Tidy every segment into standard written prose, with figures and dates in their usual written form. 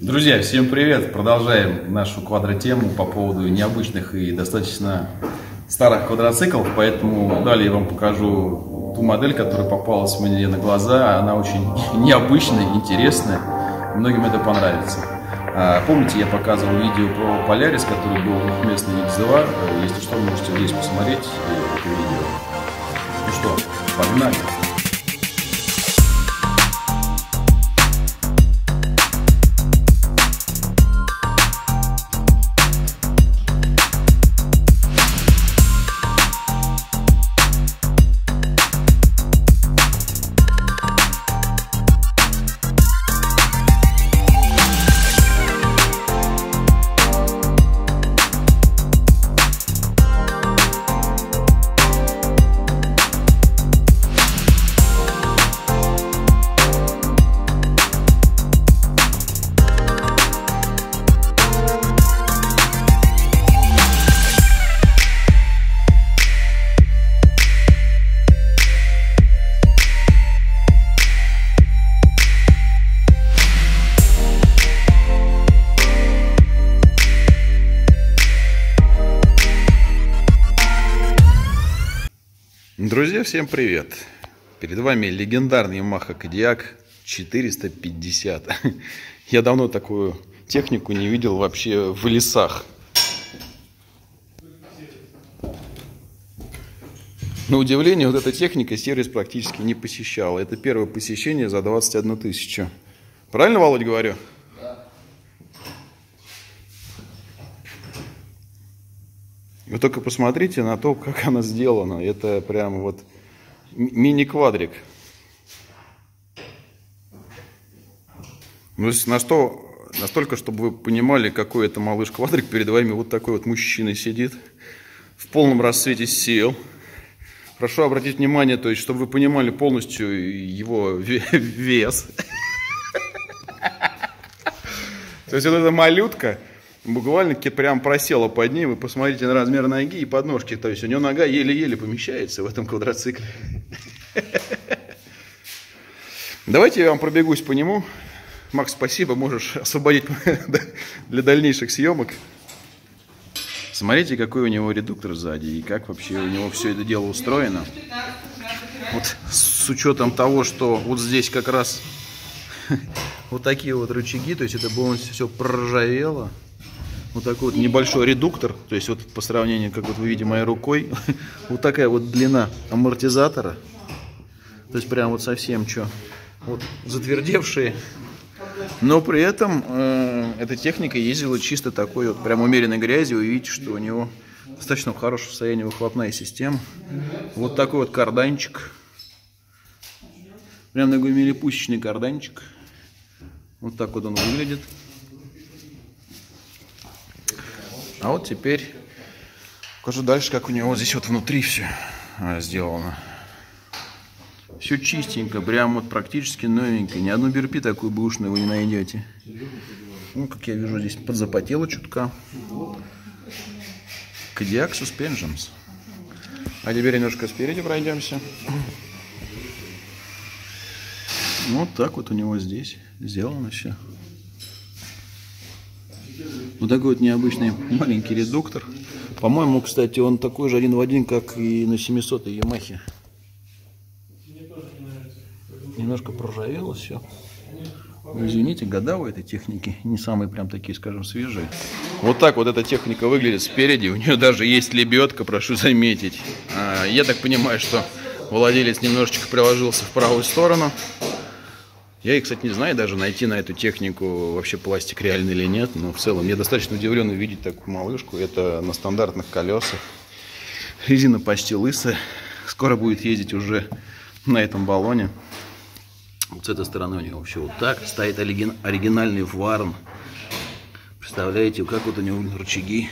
Друзья, всем привет! Продолжаем нашу квадротему по поводу необычных и достаточно старых квадроциклов, поэтому далее я вам покажу ту модель, которая попалась мне на глаза. Она очень необычная, интересная, многим это понравится. Помните, я показывал видео про Polaris, который был двухместный X2. Если что, можете здесь посмотреть это видео. Ну что, погнали! Друзья, всем привет! Перед вами легендарный Yamaha Kodiaq 450. Я давно такую технику не видел вообще в лесах. На удивление, вот эта техника сервис практически не посещала. Это первое посещение за 21 тысячу. Правильно, Володь, говорю? Вы только посмотрите на то, как она сделана. Это прям вот мини-квадрик. Ну, настолько, чтобы вы понимали, какой это малыш-квадрик, перед вами вот такой вот мужчина сидит в полном расцвете сил. Прошу обратить внимание, то есть, чтобы вы понимали полностью его вес. То есть, вот эта малютка буквально прям просела под ней. Вы посмотрите на размер ноги и подножки. То есть у него нога еле-еле помещается в этом квадроцикле. Давайте я вам пробегусь по нему. Макс, спасибо, можешь освободить для дальнейших съемок. Смотрите, какой у него редуктор сзади и как вообще у него все это дело устроено. Вот с учетом того, что вот здесь как раз вот такие вот рычаги, то есть это полностью все проржавело. Вот такой вот небольшой редуктор, то есть вот по сравнению, как вот вы видите моей рукой, вот такая вот длина амортизатора, то есть прям вот совсем что, вот затвердевшие, но при этом эта техника ездила чисто такой вот прям умеренной грязью. Вы видите, что у него достаточно в хорошем состоянии выхлопная система. Вот такой вот карданчик, прям такой милипусечный карданчик, вот так вот он выглядит. А вот теперь покажу дальше, как у него здесь вот внутри все сделано. Все чистенько, прям вот практически новенько. Ни одну берпи такую бэушную вы не найдете. Ну, как я вижу, здесь подзапотело чутка. Kodiaq Suspensions. А теперь немножко спереди пройдемся. Вот так вот у него здесь сделано все. Вот такой вот необычный маленький редуктор. По-моему, кстати, он такой же один в один, как и на 700-й Ямахе. Немножко проржавело все. Извините, года у этой техники не самые прям такие, скажем, свежие. Вот так вот эта техника выглядит спереди. У нее даже есть лебедка, прошу заметить. Я так понимаю, что владелец немножечко приложился в правую сторону. Я, кстати, не знаю даже, найти на эту технику вообще пластик реальный или нет. Но в целом я достаточно удивлен увидеть такую малышку. Это на стандартных колесах. Резина почти лысая. Скоро будет ездить уже на этом баллоне. Вот с этой стороны у него все вот так. Стоит оригинальный варн. Представляете, как вот у него рычаги.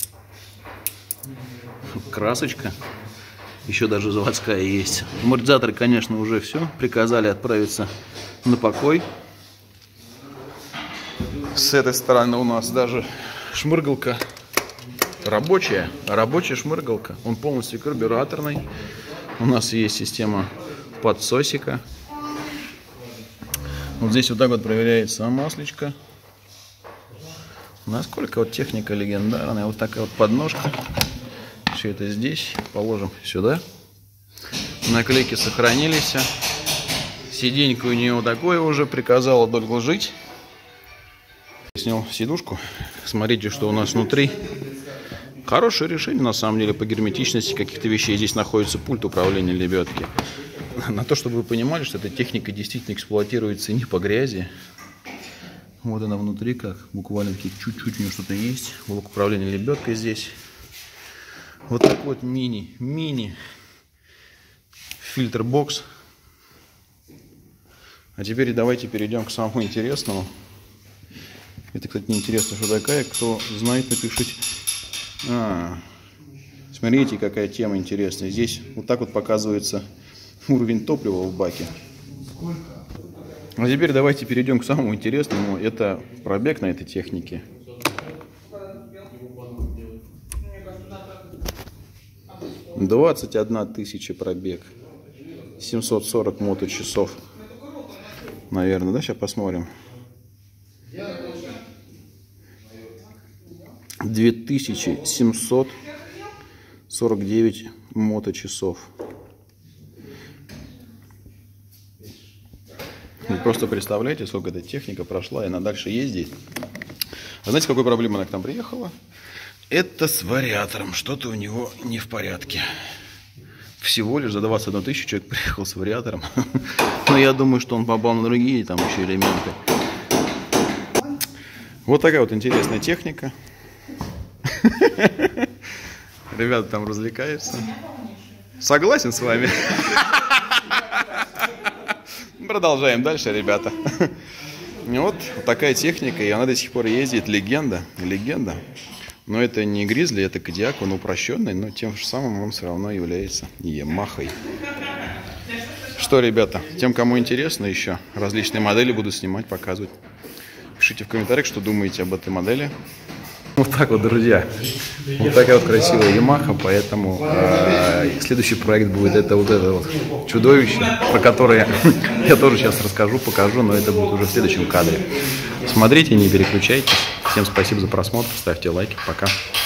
Красочка. Еще даже заводская есть. Амортизаторы, конечно, уже все. Приказали отправиться на покой. С этой стороны у нас даже шмыргалка рабочая шмыргалка. Он полностью карбюраторный. У нас есть система подсосика. Вот здесь вот так вот проверяется маслечко. Насколько вот техника легендарная. Вот такая вот подножка. Все это здесь. Положим сюда. Наклейки сохранились. Сиденька у нее такое уже. Приказала долго жить. Снял сидушку. Смотрите, что у нас внутри. Хорошее решение, на самом деле, по герметичности каких-то вещей. Здесь находится пульт управления лебедки. На то, чтобы вы понимали, что эта техника действительно эксплуатируется не по грязи. Вот она внутри, как буквально чуть-чуть у нее что-то есть. Блок управления лебедкой здесь. Вот такой вот мини фильтр-бокс. А теперь давайте перейдем к самому интересному. Это, кстати, неинтересно, что такая. Кто знает, напишите. Смотрите, какая тема интересная. Здесь вот так вот показывается уровень топлива в баке. А теперь давайте перейдем к самому интересному. Это пробег на этой технике. $21 000 пробег. 740 моточасов. Наверное, да? Сейчас посмотрим. 2749 моточасов. Вы просто представляете, сколько эта техника прошла, и она дальше ездит. А знаете, какой проблемой она к нам приехала? Это с вариатором. Что-то у него не в порядке. Всего лишь за 21 000 человек приехал с вариатором. Но я думаю, что он попал на другие там еще элементы. Вот такая вот интересная техника. Ребята там развлекаются. Согласен с вами. Продолжаем дальше, ребята. Вот такая техника, и она до сих пор ездит. Легенда. Но это не Гризли, это Кодиак, он упрощенный, но тем же самым он все равно является Ямахой. Что, ребята, тем, кому интересно еще, различные модели буду снимать, показывать. Пишите в комментариях, что думаете об этой модели. Вот так вот, друзья. Вот такая вот красивая Ямаха, поэтому следующий проект будет это вот чудовище, про которое я тоже сейчас расскажу, покажу, но это будет уже в следующем кадре. Смотрите, не переключайтесь. Всем спасибо за просмотр, ставьте лайки, пока.